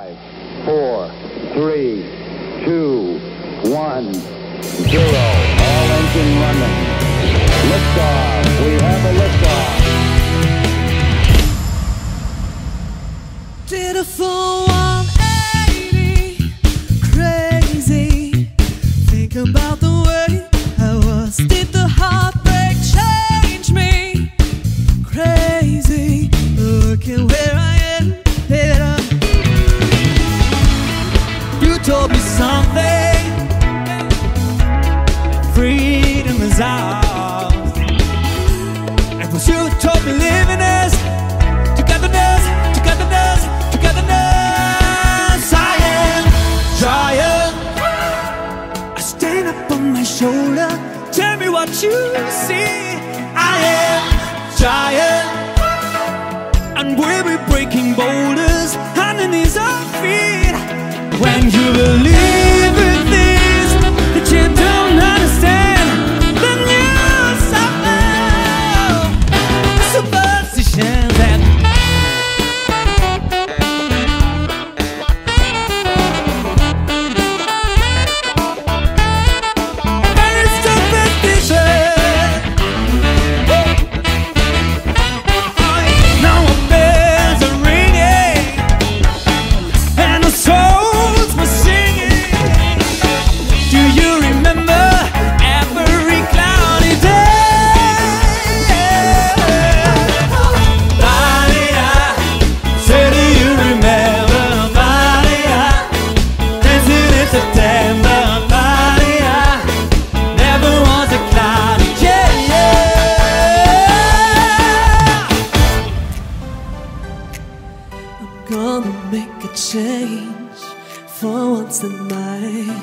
5, 4, 3, 2, 1, 0. All engine running. Liftoff. We have a liftoff. Did a full 180, crazy. Think about the way I was. Did the heartbreak change me? Crazy. Look at where I ended up. You told me something. Freedom is ours. It was you who told me living is togetherness, togetherness, togetherness. I am giant. I stand up on my shoulder. Tell me what you see. I am giant, and we'll be breaking boulders underneath our feet. When you believe in things that you don't understand, then you suffer superstition that very superstition. Now our bells are ringing and our souls were singing. Do you remember every cloudy day? Maria, say do you remember Maria, dancing in September? Maria, never was a cloudy day. I'm gonna make a change for once in my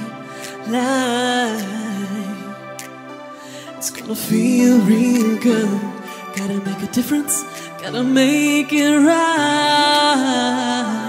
life. It's gonna feel real good. Gotta make a difference, gotta make it right.